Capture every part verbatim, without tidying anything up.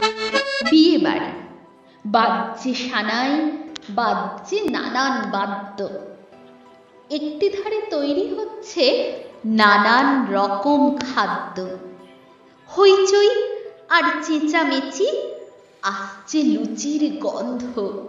বিয়ে বাড়ি, বাজছে সানাই, বাজছে নানান বাদ্য। একটি ধারে তৈরি হচ্ছে নানান রকম খাদ্য। হইচই আর চেঁচামেচি, আসছে লুচির গন্ধ।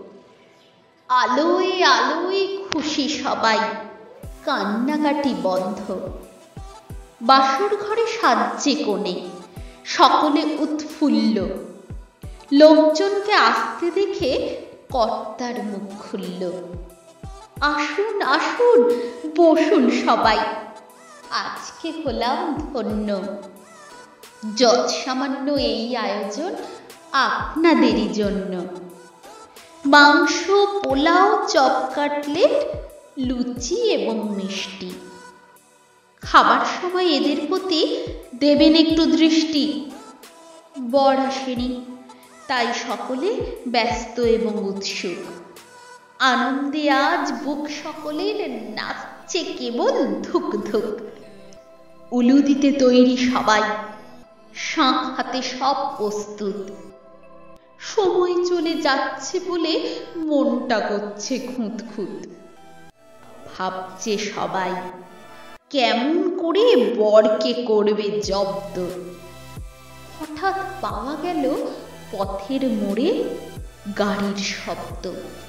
আলোয় আলোয় খুশি সবাই, কান্নাকাটি বন্ধ। বাসর ঘরে সাজছে কোণে, সকলে উৎফুল্ল। লোকজনকে আসতে দেখে কর্তার মুখ খুলল। আসুন আসুন, বসুন সবাই, আজকে হলাম ধন্য। যৎ সামান্য এই আয়োজন আপনাদেরই জন্য। মাংস, পোলাও, চপ, কাটলেট, লুচি এবং মিষ্টি। খাবার সময় এদের প্রতি দেবেন একটু দৃষ্টি। বর আসেনি, তাই সকলে ব্যস্ত এবং উৎসুক। আনন্দে আজ বুক সকলের নাচছে কেবল ধুক ধুক। উলু দিতে তৈরি সবাই, শাঁখ হাতে সব প্রস্তুত। সময় চলে যাচ্ছে বলে মনটা করছে খুঁত খুঁত। ভাবছে সবাই কেমন করে বরকে করবে জব্দ। হঠাৎ পাওয়া গেল পথের মোড়ে গাড়ির শব্দ।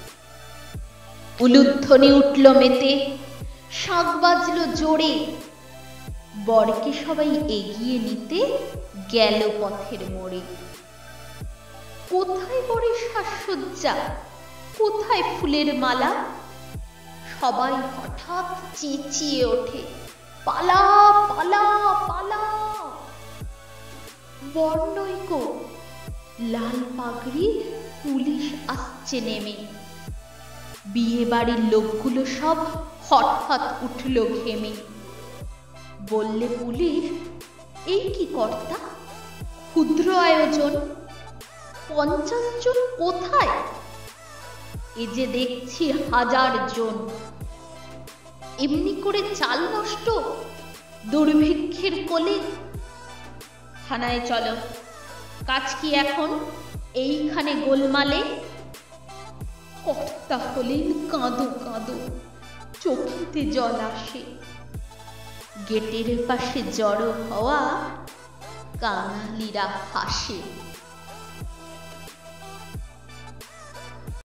উলুধ্বনি উঠল মেতে, শাঁখ বাজলো জোরে। বরকে সবাই এগিয়ে নিতে গেল পথের মোড়ে। কোথায় বরের সাজসজ্জা, কোথায় ফুলের মালা? সবাই হঠাৎ চেঁচিয়ে ওঠে, পালা পালা পালা। বর নইকো, লাল পাগড়ি পুলিশ আসছে নেমে। বিয়ে বাড়ির লোকগুলো সব হঠাৎ উঠল ঘেমে। বললে পুলিশ, এই কি কর্তা, ক্ষুদ্র আয়োজন, পঞ্চাশ জন কোথায়? এ যে দেখছি হাজার জন। এমনি করে চাল নষ্ট, দুর্ভিক্ষের কোলে। থানায় চলো, কাজ কি এখন এইখানে গোলমালে? কর্তা হলেন কাঁদো কাঁদো, চোখেতে জল আসে। গেটের পাশে জড়ো হওয়া কাঙালিরা হাসে।